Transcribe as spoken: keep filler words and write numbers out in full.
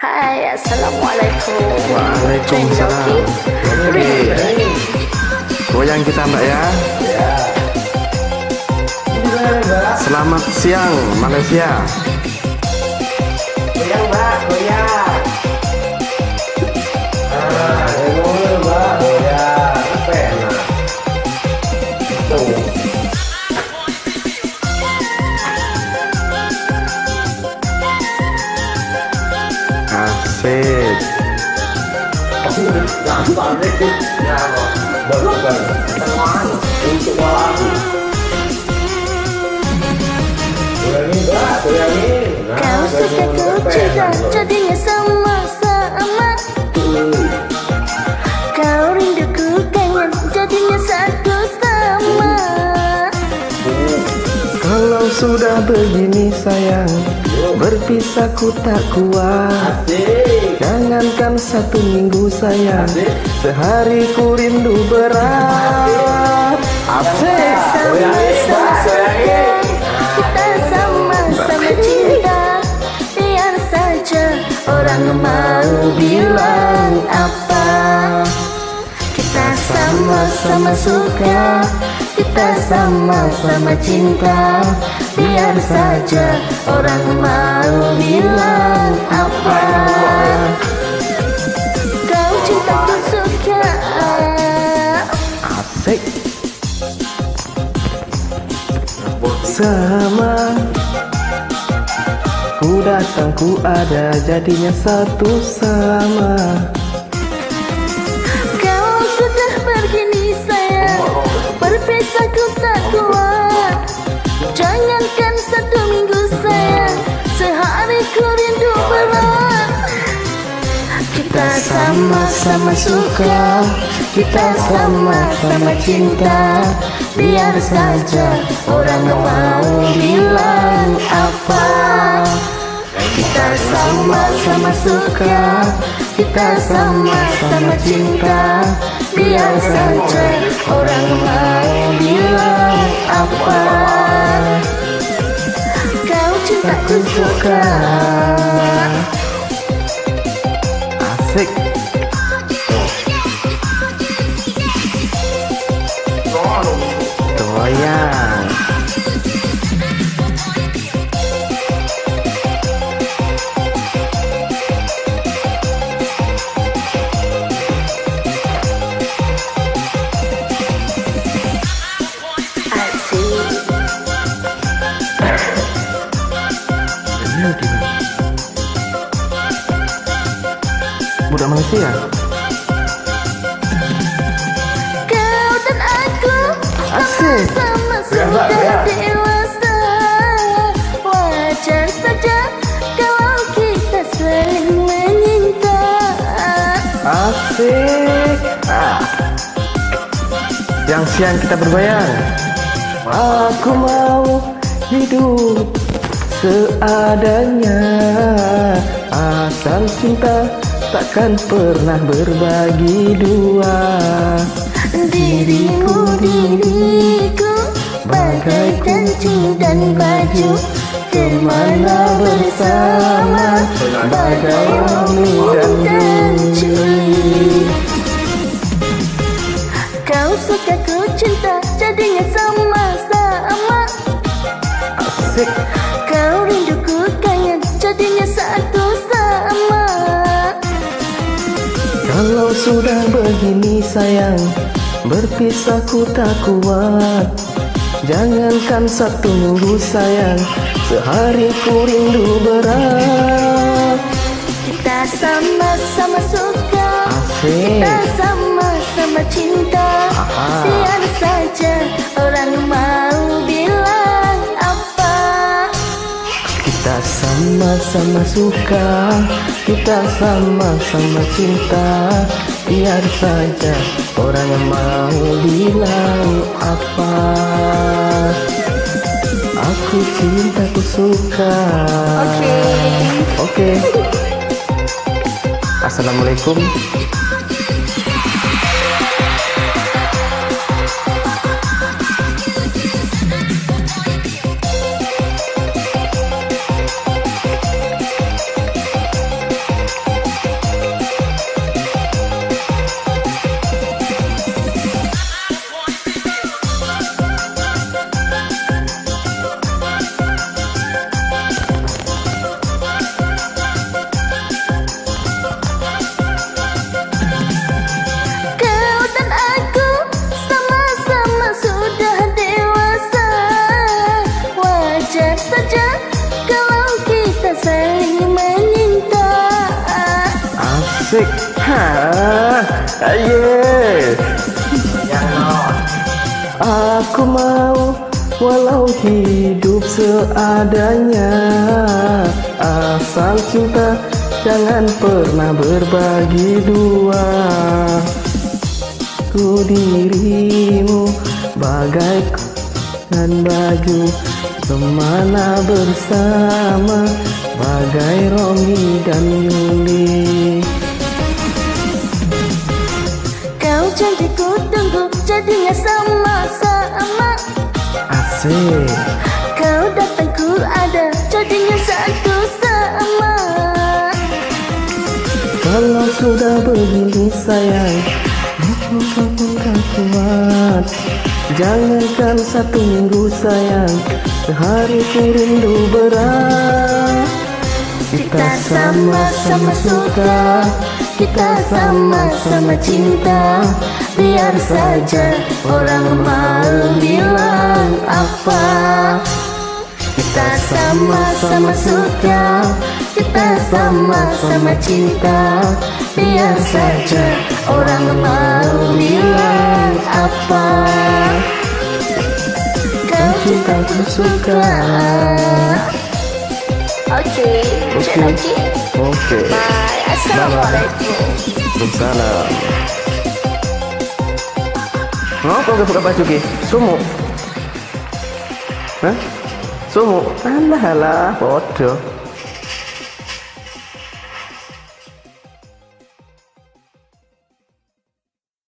Hai, assalamualaikum. Waalaikumsalam. Oke, goyang kita mbak ya. Selamat siang Malaysia. Goyang mbak, goyang. Ah, goyang mbak, goyang. Apa enak? Tuh. Asik. Gampang deh. Ya, bagus banget. Teman, untuk lagu. Goyangin mbak, goyangin. Nah, Kau suka ku cinta, jadinya sama-sama. Kau rinduku kangen, jadinya satu sama. Kalau sudah begini sayang, berpisah ku tak kuat. Asik. Jangankan satu minggu sayang, sehari ku rindu berat. Asik. Sama-sama suka, kita sama-sama cinta. Biar saja orang mau bilang apa. Kita sama-sama suka, kita sama-sama cinta. Biar saja orang mau bilang apa. Kau cintaku suka. Asik. Sama ku datang ku ada, jadinya satu sama. Kau sudah begini sayang, berpisah ku tak kuat. Jangankan satu minggu sayang, sehari ku rindu berat. Kita sama-sama suka, kita sama-sama cinta. Biar saja orang mau bilang apa. Kita sama-sama suka, kita sama-sama cinta. Biar saja orang mau bilang apa. Kau cintaku suka. Asik. Goyang. Budak Malaysia. Kau dan aku Asik. sama-sama sudah dewasa. Wajar saja kalau kita saling meminta. Asik. Ah. Yang siang kita berbayang. Aku mau hidup seadanya, asal cinta takkan pernah berbagi dua. Dirimu diriku bagaikan cing dan baju, kemana bersama bagai mami dan cuy. Kau suka ku cinta, jadinya sama-sama. Asik. Kau rinduku kangen, jadinya satu sama. Kalau sudah begini sayang, berpisah ku tak kuat. Jangankan satu minggu sayang, sehari ku rindu berat. Kita sama-sama suka, Asik. kita sama-sama cinta. Aha. Biar saja orang mau bilang apa. Kita sama-sama suka, kita sama-sama cinta. Biar saja orang mau bilang apa. Aku cinta, ku suka. Oke. Oke. Assalamualaikum. Asik. Ha. Aye. Jangan. Aku mau walau hidup seadanya, asal cinta jangan pernah berbagi dua. Ku dirimu bagaikan baju kemana bersama, bagai Romi dan Yuli. Kau cantik ku tunggu jadinya sama-sama. Asik. Kau datang ku ada jadinya satu sama. Kalau sudah begini sayang, aku tak kuat. Jangankan satu minggu sayang, sehari ku rindu berat. Kita sama-sama suka, kita sama-sama cinta. Biar saja orang mau bilang apa. Kita sama-sama suka, kita sama-sama cinta. Biar saja orang mau bilang apa. Kau cinta ku suka. Oke, Oke. lagi. Oke. Bye. Assalamualaikum. Waalaikumsalam. Ngapa kau buka baju ki? Sumuk. Hah? Sumuk? Alah alah, bodoh.